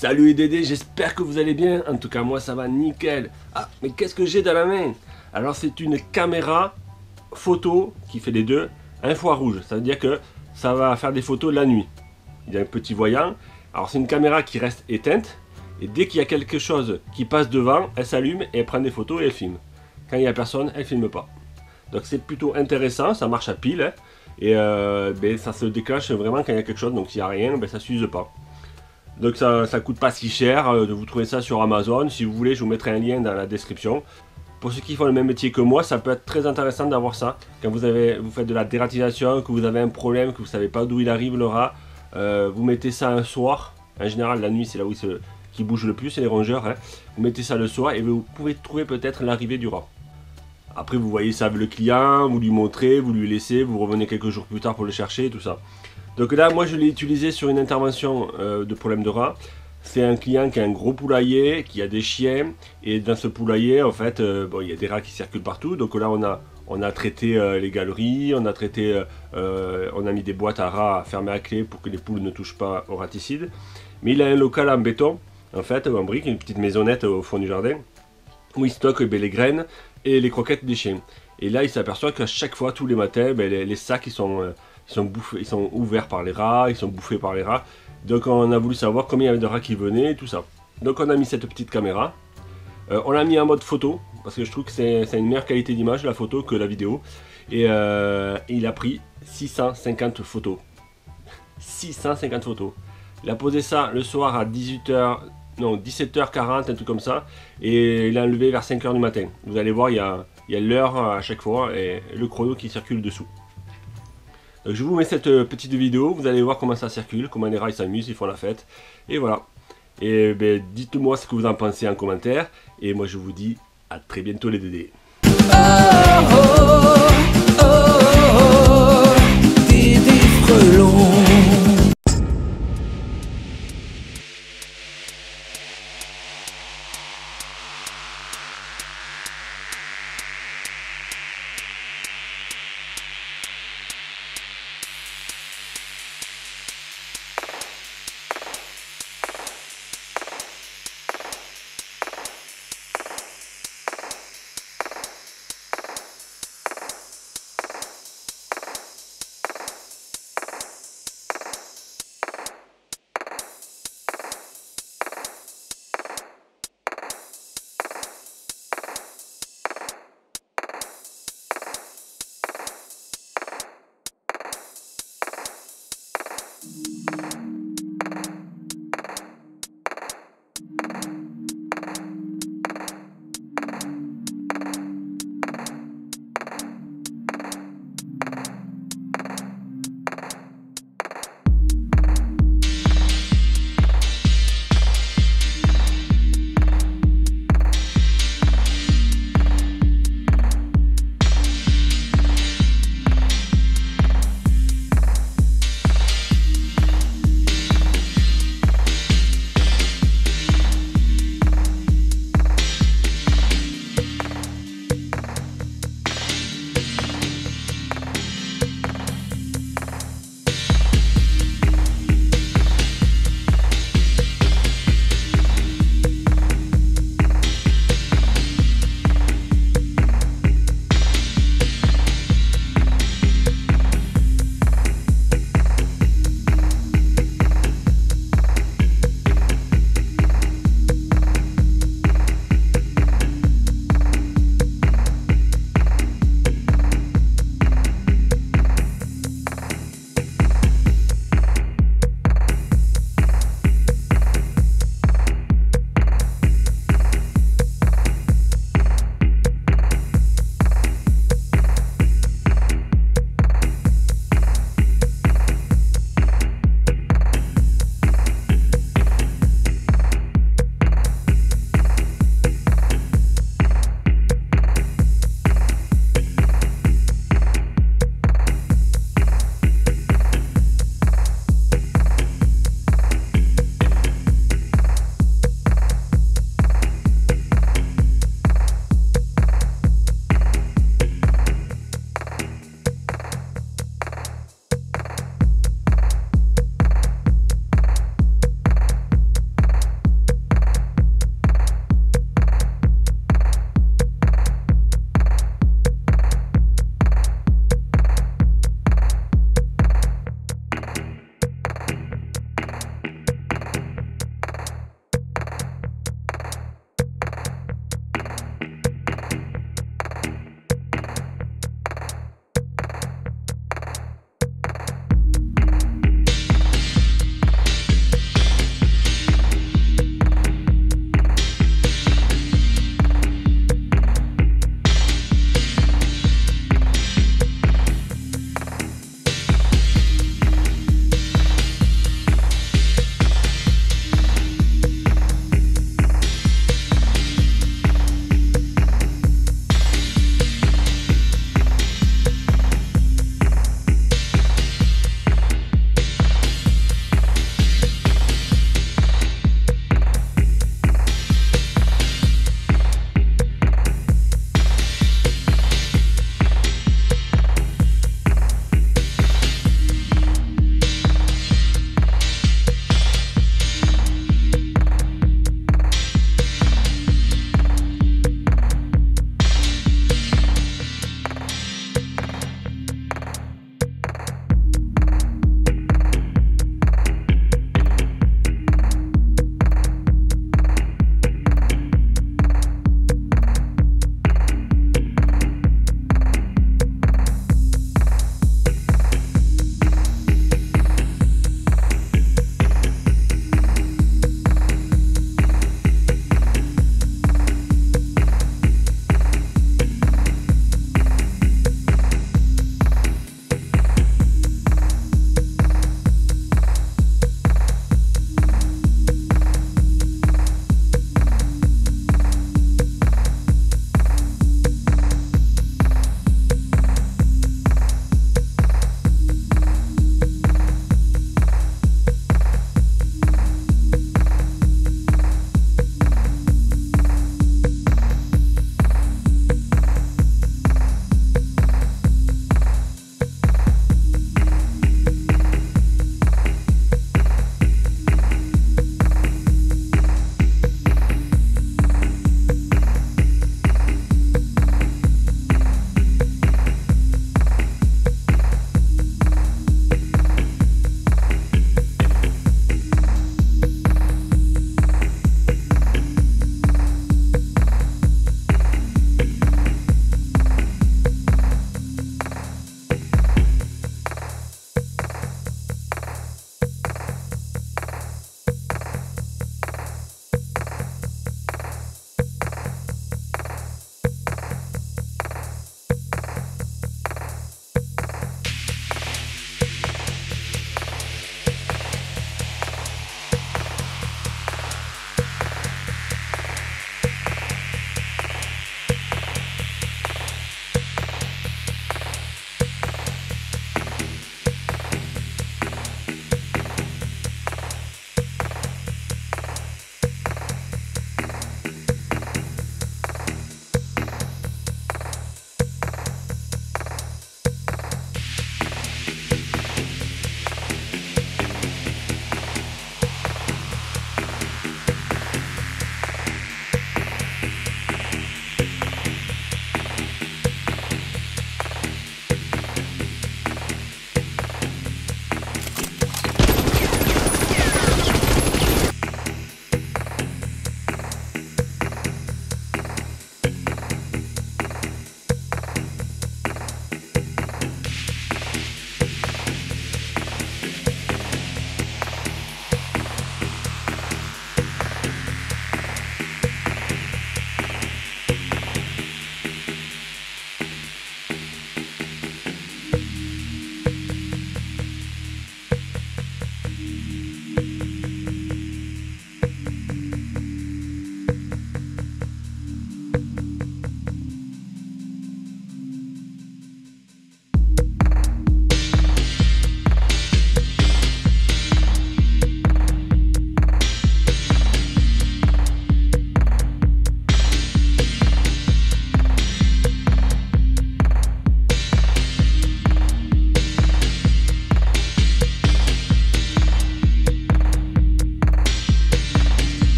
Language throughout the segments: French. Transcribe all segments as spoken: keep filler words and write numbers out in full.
Salut les Dédés, j'espère que vous allez bien. En tout cas, moi ça va nickel. Ah, mais qu'est-ce que j'ai dans la main? Alors, c'est une caméra photo qui fait les deux infrarouge. Ça veut dire que ça va faire des photos la nuit. Il y a un petit voyant. Alors, c'est une caméra qui reste éteinte. Et dès qu'il y a quelque chose qui passe devant, elle s'allume et elle prend des photos et elle filme. Quand il n'y a personne, elle filme pas. Donc, c'est plutôt intéressant. Ça marche à pile. Hein, et euh, ben, ça se déclenche vraiment quand il y a quelque chose. Donc, s'il n'y a rien, ben, ça ne s'use pas. Donc ça, ça coûte pas si cher, euh, de vous trouver ça sur Amazon. Si vous voulez, je vous mettrai un lien dans la description. Pour ceux qui font le même métier que moi, ça peut être très intéressant d'avoir ça. Quand vous, avez, vous faites de la dératisation, que vous avez un problème, que vous ne savez pas d'où il arrive le rat, euh, vous mettez ça un soir. En général, la nuit, c'est là où il se, qui bouge le plus, c'est les rongeurs. Hein. Vous mettez ça le soir et vous pouvez trouver peut-être l'arrivée du rat. Après, vous voyez ça avec le client, vous lui montrez, vous lui laissez, vous revenez quelques jours plus tard pour le chercher, tout ça. Donc là, moi je l'ai utilisé sur une intervention euh, de problème de rat. C'est un client qui a un gros poulailler, qui a des chiens, et dans ce poulailler, en fait, euh, bon, il y a des rats qui circulent partout. Donc là, on a, on a traité euh, les galeries, on a traité, euh, on a mis des boîtes à rats fermées à clé pour que les poules ne touchent pas au raticide. Mais il a un local en béton, en fait, ou en brique, une petite maisonnette au fond du jardin, où il stocke eh bien, les graines et les croquettes des chiens. Et là, il s'aperçoit qu'à chaque fois, tous les matins, ben, les, les sacs ils sont, euh, ils, sont bouffés, ils sont ouverts par les rats, ils sont bouffés par les rats. Donc on a voulu savoir combien il y avait de rats qui venaient et tout ça. Donc on a mis cette petite caméra. Euh, on l'a mis en mode photo, parce que je trouve que c'est une meilleure qualité d'image, la photo, que la vidéo. Et, euh, et il a pris six cent cinquante photos. six cent cinquante photos. Il a posé ça le soir à dix-huit heures, non, dix-sept heures quarante, un truc comme ça. Et il a enlevé vers cinq heures du matin. Vous allez voir, il y a... Il y a l'heure à chaque fois et le chrono qui circule dessous. Donc je vous mets cette petite vidéo, vous allez voir comment ça circule, comment les rats ils s'amusent, ils font la fête. Et voilà. Et ben, dites-moi ce que vous en pensez en commentaire. Et moi je vous dis à très bientôt les Dédés. Oh, oh, oh, oh, Dédé Frelon.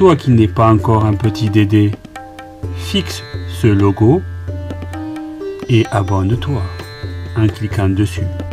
toi qui n'es pas encore un petit Dédé, fixe ce logo et abonne-toi en cliquant dessus.